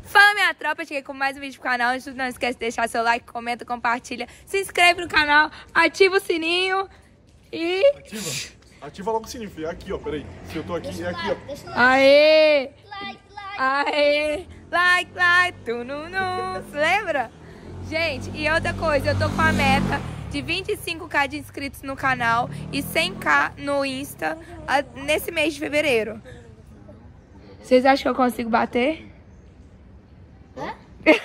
Fala, minha tropa, cheguei com mais um vídeo pro canal. Não esquece de deixar seu like, comenta, compartilha, se inscreve no canal, ativa o sininho e... Ativa logo o sininho, filho. Aqui, ó, peraí. Se eu tô aqui, é aqui, ó. Aê! Aê! Like, tu não lembra? Gente, e outra coisa, eu tô com a meta de 25k de inscritos no canal e 100k no Insta nesse mês de fevereiro. Vocês acham que eu consigo bater? Hã?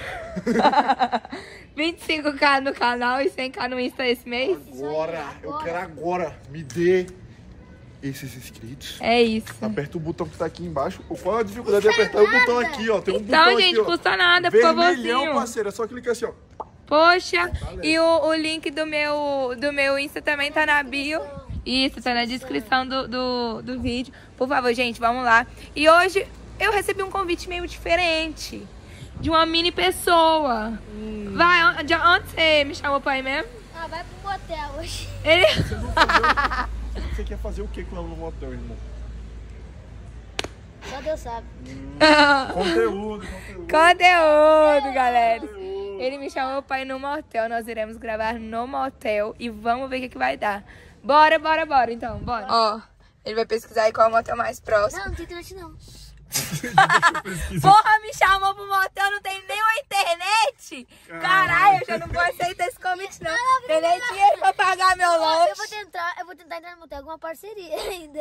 25k no canal e 100k no Insta esse mês? Agora, eu quero agora. Me dê esses inscritos. É isso. Aperta o botão que tá aqui embaixo. Qual é a dificuldade de apertar o botão aqui, ó? Tem um botão Então, gente, aqui, ó. custa nada, por Vermelhão, favorzinho. parceiro. É só clicar assim, ó. Poxa, e o link do meu Insta também tá na bio. Isso, tá na descrição do vídeo. Por favor, gente, vamos lá. E hoje eu recebi um convite meio diferente. De uma mini pessoa. Vai, onde você me chamou pra ir mesmo? Ah, vai pro motel hoje. Ele... Você quer fazer o que com ela no motel, irmão? Só Deus sabe. Conteúdo. Conteúdo, galera. Ele me chamou pra ir no motel. Nós iremos gravar no motel e vamos ver o que vai dar. Bora, então, bora. Ó, ele vai pesquisar aí qual é o motel mais próximo. Não tem internet não. Porra, me chamou pro motel, não tem nem uma internet? Caralho, eu já não vou aceitar esse convite, não. Tem nem dinheiro pra pagar meu lanche. Eu vou tentar entrar no motel com uma parceria ainda.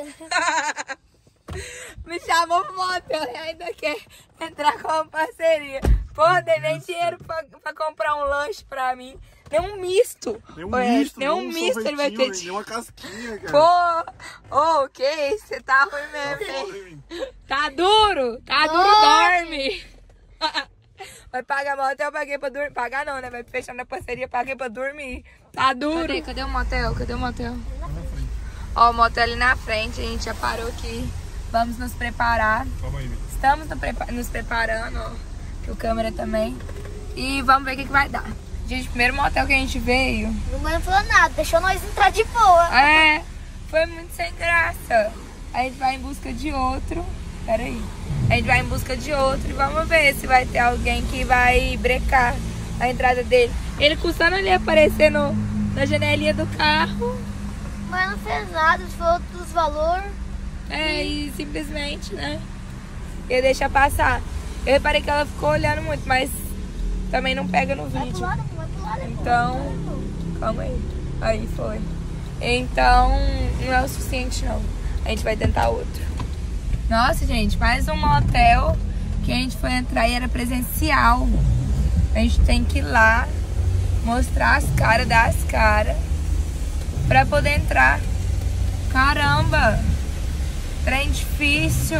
Me chamou pro motel e ainda quer entrar com uma parceria. Porra, tem nem dinheiro pra comprar um lanche pra mim. Nem um misto. Nem um misto ele vai ter. Nem uma casquinha, cara. Pô, o que é isso? Você tá ruim mesmo, hein? Tá duro, dorme. Vai pagar motel, eu paguei pra dormir. Pagar não, né? Vai fechando a parceria, paguei pra dormir. Tá duro. Cadê o motel? Ó, o motel ali na frente, a gente já parou aqui. Vamos nos preparar. Calma aí, Estamos nos preparando, ó. Que o câmera também. E vamos ver o que vai dar. Gente, primeiro motel que a gente veio. Não falou nada, deixou nós entrar de boa. É, foi muito sem graça. A gente vai em busca de outro. Pera aí. A gente vai em busca de outro e vamos ver se vai ter alguém que vai brecar a entrada dele. Ele custando ali aparecer na janelinha do carro. Mas não fez nada, falou dos valores. É, e simplesmente, né? Ia deixar passar. Eu reparei que ela ficou olhando muito, mas também não pega no vídeo. Vai pro lado. Então, calma aí. Aí foi. Então, não é o suficiente não. A gente vai tentar outro. Nossa, gente, mais um motel que a gente foi entrar e era presencial. A gente tem que ir lá, mostrar as caras, dar as caras, pra poder entrar. Caramba! Trem difícil.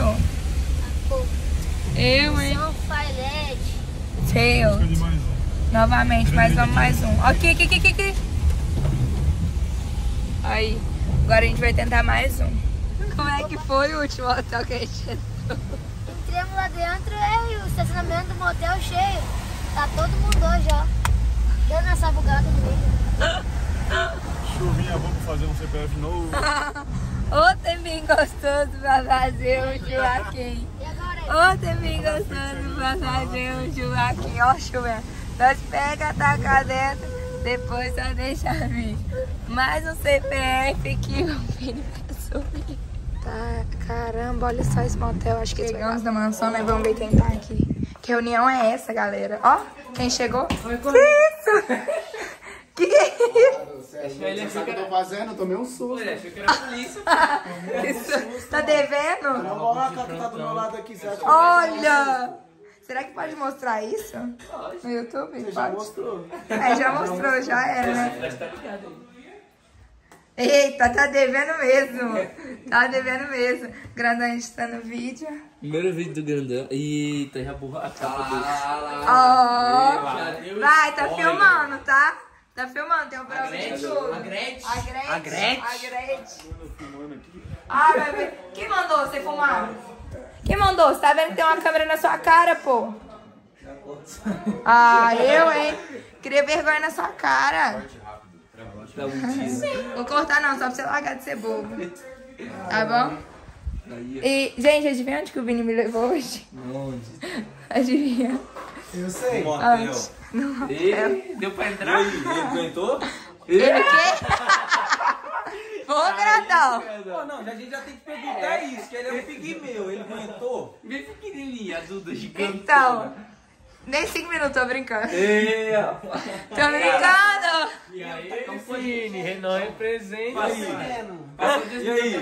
Eu, hein? São Filete. Seu. Novamente, mas vamos mais um. Aqui. Aí, agora a gente vai tentar mais um. Como é que foi o último hotel que a gente entrou? Entramos lá dentro e o estacionamento do motel cheio. Tá todo mundo hoje, ó. Dando essa bugada no meio. Chuvinha, vamos fazer um CPF novo. Ô tempinho gostoso pra fazer um churrasquinho. E agora? Ô tempinho gostoso pra fazer um churrasquinho. Ó, chuva. Nós pega, taca dentro, depois só deixa vir. Mais um CPF que o filho passou. Tá, caramba, olha só esse motel. Acho que chegamos na mansão, né? Vamos ver quem tá aqui. Que reunião é essa, galera? Ó, quem chegou? Oi, que isso? Que é isso? Sabe o que eu tô fazendo? Eu tomei um susto. Ele achou que era a polícia. Tá devendo? Não, olha a cara que tá do meu lado aqui, você acha que Olha! Será que pode mostrar isso? No YouTube? você já mostrou? É, já mostrou, já era, né? Eita, tá devendo mesmo. Tá devendo mesmo. Grandão, a gente tá no vídeo. Primeiro vídeo do Grandão. Eita, já borrou a capa dele. Ó. Vai, tá filmando, tá? Tá filmando, tem um prova de tudo. A Gretchen. A Gretchen. Ah, vai ver. Quem mandou você filmar? Quem mandou? Você tá vendo que tem uma câmera na sua cara, pô? Ah, eu, hein? Queria vergonha na sua cara. Vou cortar não, só pra você largar de ser bobo. Tá bom? Aí, E, gente, adivinha onde que o Vini me levou hoje? onde? Adivinha? Eu sei. Onde? Deu pra entrar? Ele aguentou? Ele quê? Vou, grandão. Pô, não, a gente já tem que perguntar isso, que ele é um pigmeu, ele aguentou? Bem pequenininha, a Duda gigante. Então, nem 5 minutos, tô brincando. Rapaz. Tô brincando. E aí, Vini, Renan representa. E aí?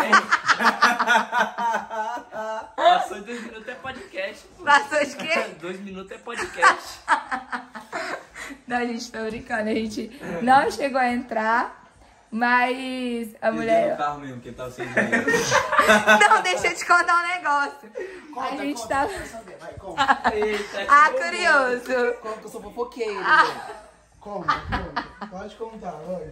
Passou 2 minutos é podcast. Pô. Passou de quê? 2 minutos é podcast. Não, a gente tá brincando. A gente não chegou a entrar, mas a mulher... no carro mesmo, que ele tava sem dinheiro. Não, deixa eu te contar um negócio. A gente tava... Vai, conta. Ah, curioso. Conta que eu sou fofoqueiro. Conta. Pode contar, vai,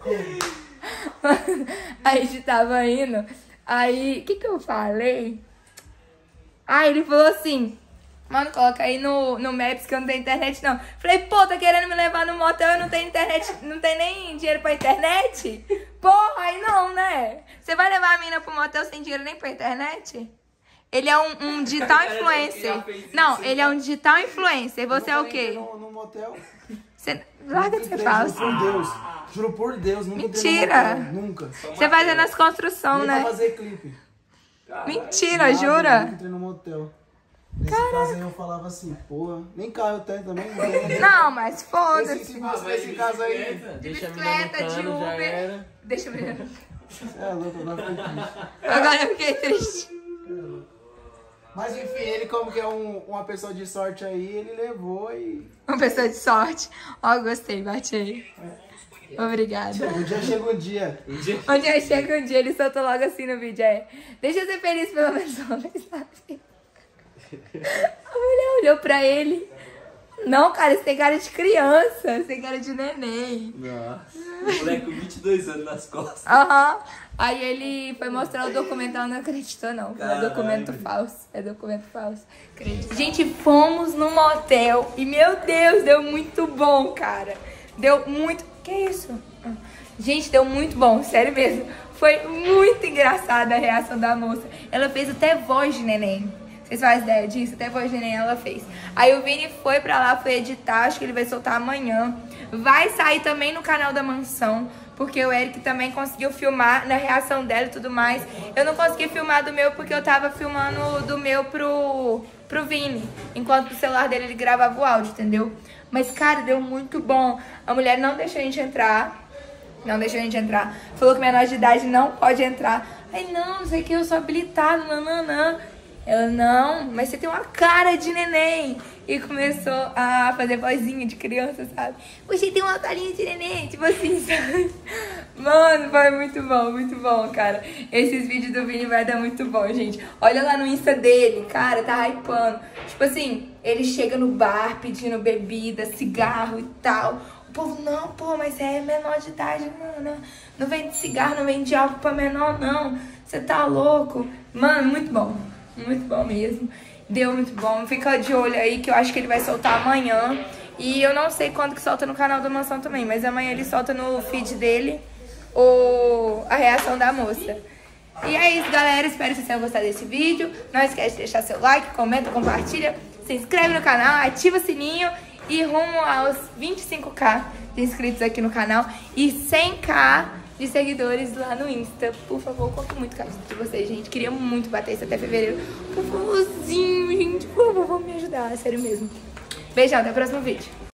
conta. A gente tava indo. Aí, o que eu falei? Ah, ele falou assim... Mano, coloca aí no Maps que eu não tenho internet, não. Falei, pô, tá querendo me levar no motel e não tem internet, não tem nem dinheiro pra internet? Porra, aí não, né? Você vai levar a mina pro motel sem dinheiro nem pra internet? Ele é um digital influencer. Não, ele é um digital influencer. Você é o quê? No motel. Você... Larga de ser falso. Juro por Deus, nunca Mentira. entrei no motel, nunca. Você fazendo as construções, Nem pra né? fazer clipe. Mentira, Nada, jura? Nunca entrei no motel. Nesse caso aí eu falava assim, porra, nem carro eu tenho também. Não, mas foda-se. Esse caso aí, Deixa a Bicicleta, de menina no cano, já Uber. era. Deixa eu ver. é louco, agora fiquei triste. Agora eu fiquei triste. Mas enfim, ele como que é uma pessoa de sorte aí, ele levou e... Uma pessoa de sorte. Ó, gostei, bate aí. Obrigada. Um dia chega um dia. Onde aí chega um dia, ele soltou logo assim no vídeo, deixa eu ser feliz pela pessoa, mas sabe? A mulher olhou pra ele. Não, cara, você tem cara de criança, você tem cara de neném. Nossa. O moleque com 22 anos nas costas. Aham. Aí ele foi mostrar o documental, não acreditou não. É documento falso. É documento falso. Acredito. Gente, fomos no motel e, meu Deus, deu muito bom, cara. Deu muito... Que isso? Gente, deu muito bom, sério mesmo. Foi muito engraçada a reação da moça. Ela fez até voz de neném. Vocês fazem ideia disso? Até voz de neném ela fez. Aí o Vini foi pra lá, foi editar. Acho que ele vai soltar amanhã. Vai sair também no canal da Mansão, porque o Eric também conseguiu filmar na reação dela e tudo mais. Eu não consegui filmar do meu porque eu tava filmando do meu pro Vini, enquanto o celular dele ele gravava o áudio, entendeu? Mas, cara, deu muito bom. A mulher não deixou a gente entrar. Não deixou a gente entrar. Falou que menor de idade não pode entrar. Aí, não sei o que, eu sou habilitado, não. Ela, não, mas você tem uma cara de neném. E começou a fazer vozinha de criança, sabe? Você tem uma carinha de neném, tipo assim, sabe? Mano, foi muito bom, cara. Esses vídeos do Vini vai dar muito bom, gente. Olha lá no Insta dele, cara, tá hypando. Tipo assim, ele chega no bar pedindo bebida, cigarro e tal. O povo, não, pô, mas você é menor de idade, não vende cigarro, não vende álcool pra menor, não. Você tá louco. Mano, muito bom mesmo. Deu muito bom. Fica de olho aí que eu acho que ele vai soltar amanhã. E eu não sei quando que solta no canal da Mansão também, mas amanhã ele solta no feed dele a reação da moça. E é isso, galera. Espero que vocês tenham gostado desse vídeo. Não esquece de deixar seu like, comenta, compartilha, se inscreve no canal, ativa o sininho e rumo aos 25k de inscritos aqui no canal e 100k de seguidores lá no Insta. Por favor, eu conto muito com a ajuda de vocês, gente. Queria muito bater isso até fevereiro. Por favorzinho, gente. Por favor, me ajudar. Sério mesmo. Beijão, até o próximo vídeo.